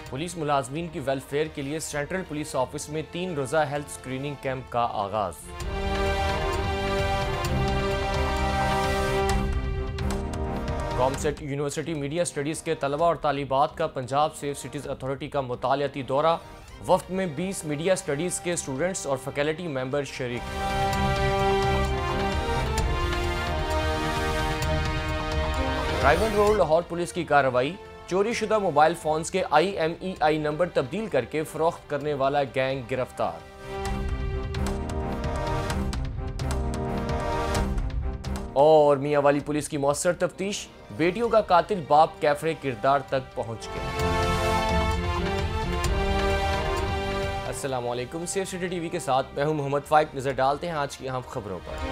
Police मुलाजमीन की welfare के लिए सेंट्रल पुलिस ऑफिस में 3 रोज़ा हेल्थ स्क्रीनिंग कैंप का आगाज। कॉमसेट यूनिवर्सिटी मीडिया स्टडीज के तलबा और तालिबात का पंजाब सेफ सिटीज अथॉरिटी का मुतालियाती दौरा। वफ्द में 20 मीडिया स्टडीज के स्टूडेंट्स और फैकल्टी मेंबर शरीक। राइवन रोड लाहौर पुलिस की कार्रवाई। चोरी शुदा मोबाइल फोन्स के IMEI नंबर तब्दील करके फरोख्त करने वाला गैंग गिरफ्तार। और मियांवाली पुलिस की मौसर तफ्तीश। बेटियों का कातिल बाप कैफरे किरदार तक पहुंच गया। अस्सलाम वालेकुम, सेफ सिटी टीवी के साथ मैं हूं मोहम्मद फाइक। नजर डालते हैं आज की अहम खबरों पर।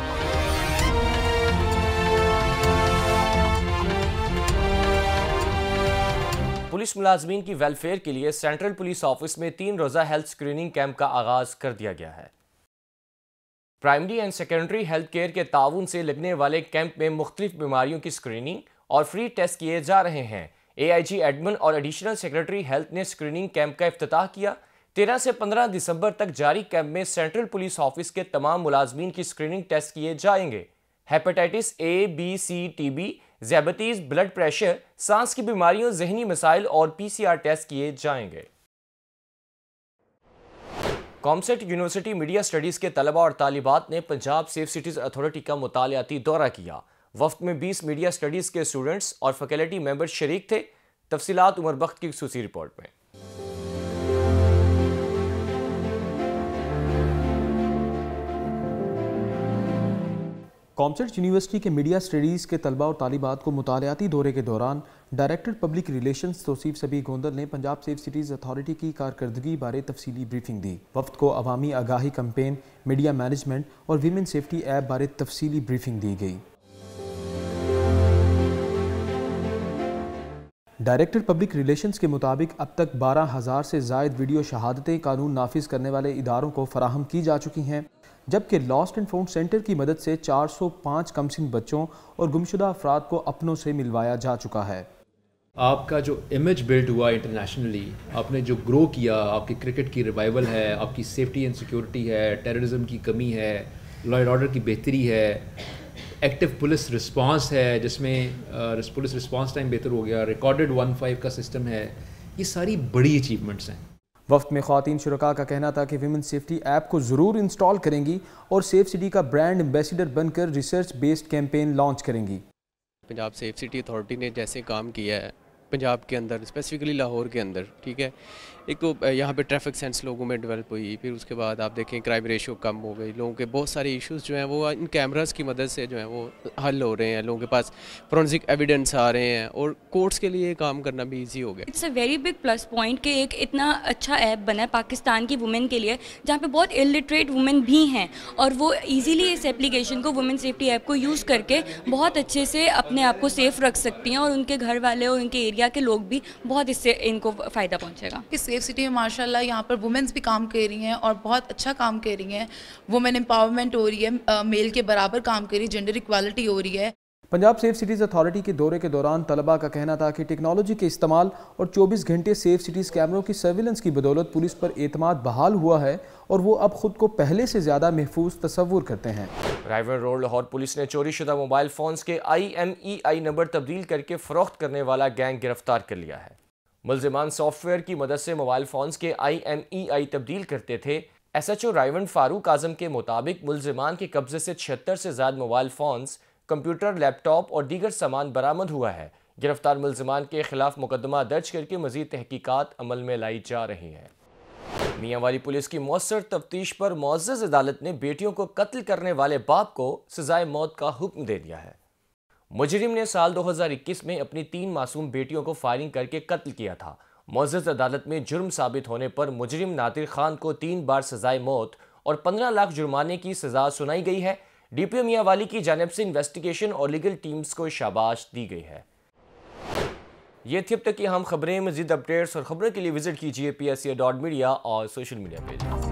पुलिस मुलाजमीन की वेलफेयर के लिए सेंट्रल पुलिस ऑफिस में 3 रोज़ा हेल्थ स्क्रीनिंग कैंप का आगाज कर दिया गया है। Primary and secondary health care के ताउन से लगने वाले कैंप में मुख्तलिफ बीमारियों की स्क्रीनिंग और फ्री टेस्ट किए जा रहे हैं। AIG एडमिन और एडिशनल सेक्रेटरी हेल्थ ने स्क्रीनिंग कैंप का इफ्तिताह किया। 13 से 15 दिसंबर तक जारी कैंप में सेंट्रल पुलिस ऑफिस के तमाम मुलाजमीन की स्क्रीनिंग टेस्ट किए जाएंगे। Hepatitis A, B, C, TB, ज़ियाबतीज़, ब्लड प्रेशर, सांस की बीमारियों, जहनी मसाइल और PCR टेस्ट किए जाएंगे। कॉमसेट यूनिवर्सिटी मीडिया स्टडीज के तलबा और तालिबात ने पंजाब सेफ सिटीज अथॉरिटी का मुतालियाती दौरा किया। वफ्द में 20 मीडिया स्टडीज के स्टूडेंट्स और फैकल्टी मेंबर शरीक थे। तफसीलात उमर बख्त की खुसूसी रिपोर्ट में। कॉमसेट यूनिवर्सिटी के मीडिया स्टडीज़ के तलबा और तालिबात को मुतालियाती दौरे के दौरान डायरेक्टर पब्लिक रिलेशंस तौसीफ सबी गोंदल ने पंजाब सेफ सिटीज़ अथॉरिटी की कारकर्दगी बारे तफसीली ब्रीफिंग दी। वफ्द को अवामी आगाही कैंपेन, मीडिया मैनेजमेंट और वीमेन सेफ्टी ऐप बारे तफसीली ब्रीफिंग दी गई। डायरेक्टर पब्लिक रिलेशंस के मुताबिक अब तक 12,000 से ज़ायद वीडियो शहादतें कानून नाफिज करने वाले इदारों को फराहम की जा चुकी हैं, जबकि लॉस्ट एंड फाउंड सेंटर की मदद से 405 कमसिन बच्चों और गुमशुदा अफराद को अपनों से मिलवाया जा चुका है। आपका जो इमेज बिल्ड हुआ इंटरनेशनली, आपने जो ग्रो किया, आपकी क्रिकेट की रिवाइवल है, आपकी सेफ्टी एंड सिक्योरिटी है, टेररिज्म की कमी है, लॉ एंड ऑर्डर की बेहतरी है, एक्टिव पुलिस रिस्पांस है जिसमें पुलिस रिस्पांस टाइम बेहतर हो गया, रिकॉर्डेड 1-5 का सिस्टम है, ये सारी बड़ी अचीवमेंट्स हैं। वफ्त में ख़वातीन शुरका का कहना था कि विमेन सेफ्टी ऐप को ज़रूर इंस्टॉल करेंगी और सेफ सिटी का ब्रांड एम्बेसडर बनकर रिसर्च बेस्ड कैंपेन लॉन्च करेंगी। पंजाब सेफ सिटी अथॉरिटी ने जैसे काम किया है पंजाब के अंदर, स्पेसिफिकली लाहौर के अंदर, ठीक है, एक तो यहाँ पे ट्रैफिक सेंस लोगों में डेवलप हुई, फिर उसके बाद आप देखें क्राइम रेशियो कम हो गई, लोगों के बहुत सारे इश्यूज जो हैं वो इन कैमरास की मदद से जो है वो हल हो रहे हैं, लोगों के पास फोरेंसिक एविडेंस आ रहे हैं और कोर्ट्स के लिए काम करना भी ईजी हो गया। It's a very big plus point कि एक इतना अच्छा ऐप बना है पाकिस्तान की वुमेन के लिए, जहाँ पे बहुत इलिटरेट वुमेन भी हैं और वो ईजीली इस एप्लीकेशन को, वुमेन सेफ्टी ऐप को यूज़ करके बहुत अच्छे से अपने आप को सेफ रख सकती हैं और उनके घर वाले और उनके एरिया के लोग भी बहुत इससे इनको फ़ायदा पहुँचेगा। इस सेफ सिटी में माशाल्लाह यहाँ पर वुमेन्स भी काम कर रही हैं और बहुत अच्छा काम कर रही हैं। वुमेन एम्पावरमेंट हो रही है, मेल के बराबर काम कर रही है, जेंडर इक्वालिटी हो रही है। पंजाब सेफ सिटीज़ अथॉरिटी के दौरे के दौरान तलबा का कहना था कि टेक्नोलॉजी के इस्तेमाल और 24 घंटे सेफ सिटीज़ कैमरों की सर्विलेंस की बदौलत पुलिस पर एतमाद बहाल हुआ है और वो अब खुद को पहले से ज़्यादा महफूज तस्वुर करते हैं। राइवन रोड लाहौर पुलिस ने चोरी शुदा मोबाइल फोन्स के IMEI नंबर तब्दील करके फरोख्त करने वाला गैंग गिरफ्तार कर लिया है। मुल्जिमान सॉफ्टवेयर की मदद से मोबाइल फोन्स के IMEI तब्दील करते थे। SHO राइवन फारूक आजम के मुताबिक मुल्जिमान के कब्जे से 76 से ज़्यादा मोबाइल फोन्स, कंप्यूटर, लैपटॉप और दीगर सामान बरामद हुआ है। गिरफ्तार मुल्जिमान के खिलाफ मुकदमा दर्ज करके मजीद तहकीकात अमल में लाई जा रही हैं। मियांवाली पुलिस की मौसर तफ्तीश पर मुअज़्ज़ज़ अदालत ने बेटियों को कत्ल करने वाले बाप को सजाए मौत का हुक्म दे दिया है। मुजरिम ने साल 2021 में अपनी 3 मासूम बेटियों को फायरिंग करके कत्ल किया था। मुअज़्ज़ज़ अदालत में जुर्म साबित होने पर मुजरिम नादिर खान को 3 बार सजाए मौत और 15 लाख जुर्माने की सजा सुनाई गई है। DPO मियांवाली की जानिब से इन्वेस्टिगेशन और लीगल टीम्स को शाबाश दी गई है। ये थी अब तक की अहम खबरें। मज़ीद अपडेट्स और खबरों के लिए विजिट कीजिए PSA.media और सोशल मीडिया पेज।